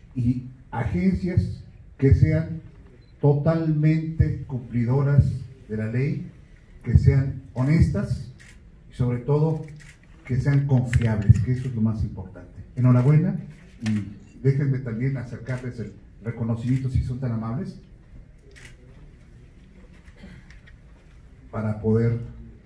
y agencias que sean totalmente cumplidoras de la ley, que sean honestas y sobre todo que sean confiables, que eso es lo más importante. Enhorabuena y déjenme también acercarles el reconocimiento, si son tan amables, para poder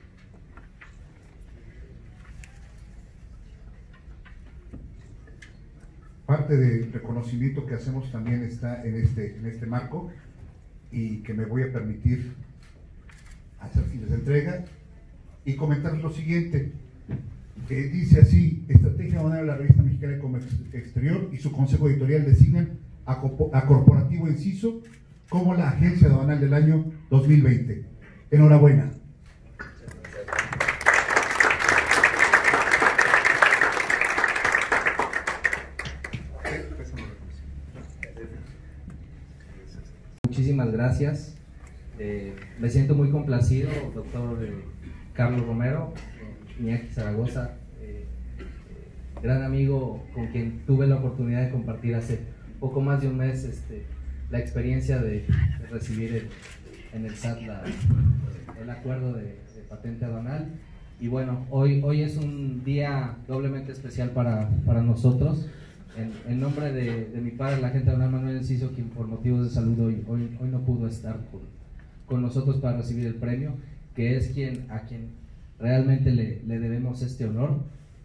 parte del reconocimiento que hacemos también está en este marco y que me voy a permitir hacer fines de entrega y comentar lo siguiente. Dice así: Estrategia Aduanera de la Revista Mexicana de Comercio Exterior y su consejo editorial designan a Corporativo Enciso como la agencia aduanal del año 2020. Enhorabuena. Muchísimas gracias. Me siento muy complacido, doctor Carlos Romero, Iñaki Zaragoza, gran amigo con quien tuve la oportunidad de compartir hace poco más de un mes la experiencia de recibir en el SAT el acuerdo de patente aduanal. Y bueno, hoy es un día doblemente especial para nosotros. En nombre de mi padre, el agente aduanal Manuel Enciso, quien por motivos de salud hoy no pudo estar con nosotros para recibir el premio, que es a quien realmente le debemos este honor.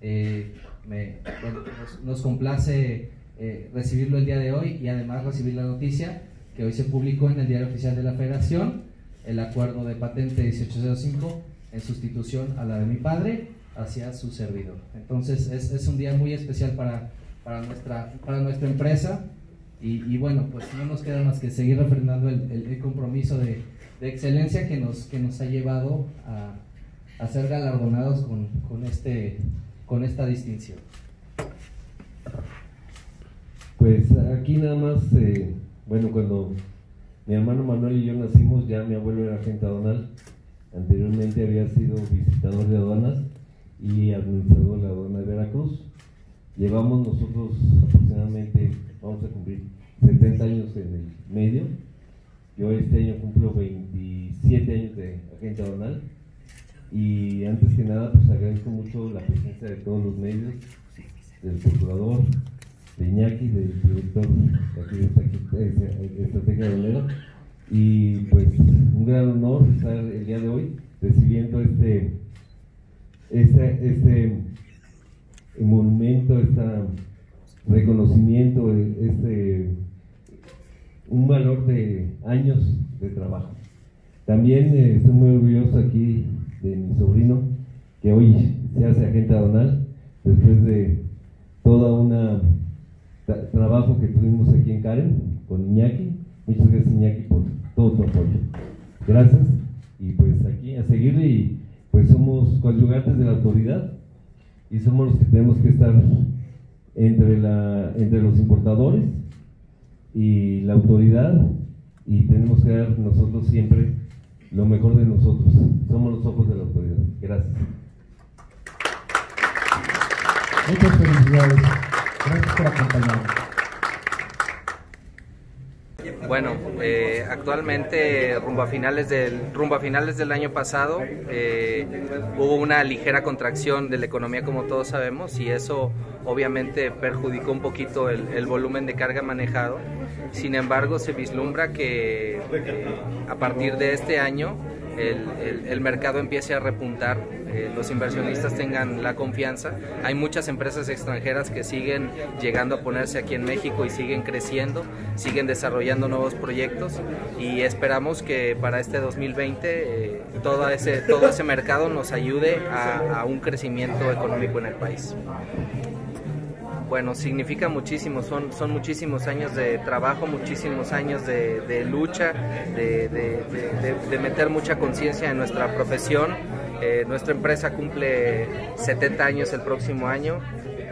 Nos complace recibirlo el día de hoy y además recibir la noticia que hoy se publicó en el Diario Oficial de la Federación, el acuerdo de patente 1805 en sustitución a la de mi padre hacia su servidor. Entonces es un día muy especial para nuestra empresa y bueno, pues no nos queda más que seguir refrendando el compromiso de excelencia que nos ha llevado a ser galardonados con esta distinción. Pues aquí nada más, bueno, cuando mi hermano Manuel y yo nacimos, ya mi abuelo era agente aduanal. Anteriormente había sido visitador de aduanas y administrador de la aduana de Veracruz. Llevamos nosotros aproximadamente, vamos a cumplir 70 años en el medio. Yo este año cumplo 27 años de agente aduanal. Y antes que nada, pues agradezco mucho la presencia de todos los medios, del procurador, de Iñaki, del director de Estrategia Aduanera. Y pues un gran honor estar el día de hoy recibiendo este monumento, este reconocimiento, un valor de años de trabajo. También estoy muy orgulloso aquí de mi sobrino, que hoy se hace agente aduanal después de toda una trabajo que tuvimos aquí en Karen con Iñaki. Muchas gracias, Iñaki, por todo tu apoyo. Gracias, y pues aquí a seguirle. Y pues somos coadyuvantes de la autoridad y somos los que tenemos que estar entre los importadores y la autoridad, y tenemos que dar nosotros siempre lo mejor de nosotros. Somos los ojos de la autoridad. Gracias. Muchas felicidades. Gracias por acompañarnos. Bueno, actualmente rumbo a finales del año pasado hubo una ligera contracción de la economía, como todos sabemos, y eso obviamente perjudicó un poquito el volumen de carga manejado. Sin embargo, se vislumbra que a partir de este año el mercado empiece a repuntar, los inversionistas tengan la confianza. Hay muchas empresas extranjeras que siguen llegando a ponerse aquí en México y siguen creciendo, siguen desarrollando nuevos proyectos, y esperamos que para este 2020 todo ese mercado nos ayude a un crecimiento económico en el país. Bueno, significa muchísimo, son muchísimos años de trabajo, muchísimos años de lucha, de meter mucha conciencia en nuestra profesión. Nuestra empresa cumple 70 años el próximo año.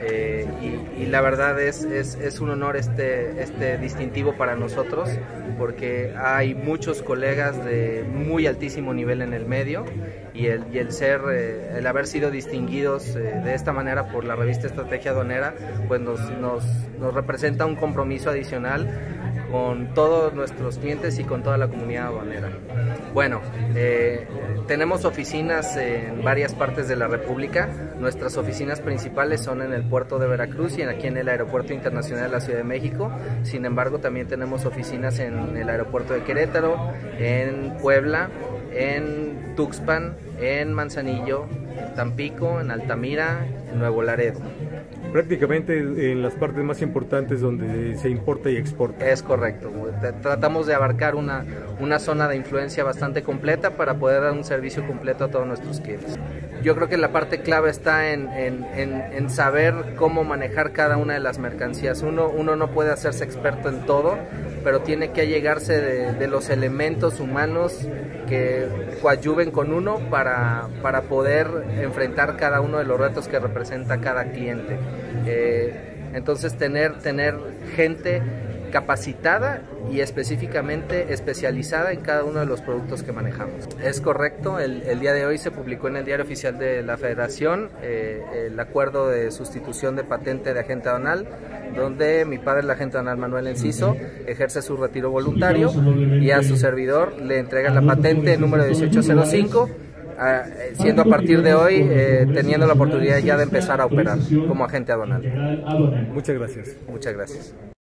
y la verdad es un honor este distintivo para nosotros, porque hay muchos colegas de muy altísimo nivel en el medio, y el haber sido distinguidos de esta manera por la revista Estrategia Aduanera, pues nos representa un compromiso adicional con todos nuestros clientes y con toda la comunidad aduanera. Bueno, tenemos oficinas en varias partes de la República. Nuestras oficinas principales son en el puerto de Veracruz y aquí en el Aeropuerto Internacional de la Ciudad de México. Sin embargo, también tenemos oficinas en el aeropuerto de Querétaro, en Puebla, en Tuxpan, en Manzanillo, en Tampico, en Altamira, en Nuevo Laredo. Prácticamente en las partes más importantes donde se importa y exporta. Es correcto. Tratamos de abarcar una zona de influencia bastante completa para poder dar un servicio completo a todos nuestros clientes. Yo creo que la parte clave está en saber cómo manejar cada una de las mercancías. Uno no puede hacerse experto en todo, pero tiene que allegarse de los elementos humanos que coadyuven con uno para poder enfrentar cada uno de los retos que representa cada cliente. Entonces tener gente capacitada y específicamente especializada en cada uno de los productos que manejamos. Es correcto, el día de hoy se publicó en el Diario Oficial de la Federación el acuerdo de sustitución de patente de agente aduanal, donde mi padre, el agente aduanal Manuel Enciso, ejerce su retiro voluntario y a su servidor le entrega la patente número 1805, siendo a partir de hoy teniendo la oportunidad ya de empezar a operar como agente aduanal. Muchas gracias. Muchas gracias.